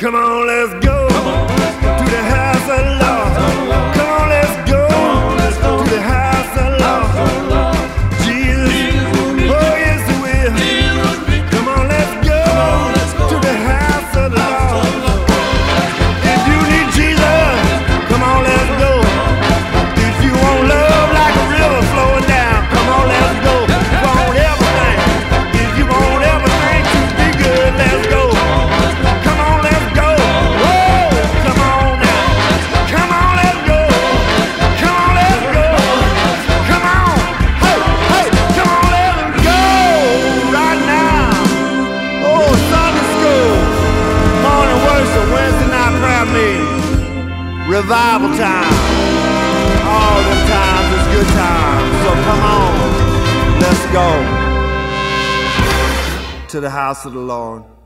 Come on, let's go to the house of the Lord. Come on, let's go to the house of the Lord. Jesus, oh yes we will. Come on, let's go to the house of the Lord. If you need Jesus, come on, let's go. If you want love like a river flowing down, come on, let's go. If you want everything, if you want everything to be good, let's go. Come on, let's go. Whoa, come on now. Come on, let's go. Come on, let's go. Come on. Hey, hey, come on, let's go right now. Oh, Sunday school, morning worship, Wednesday night prayer meeting, revival time. All the times is good times. So come on, let's go to the house of the Lord.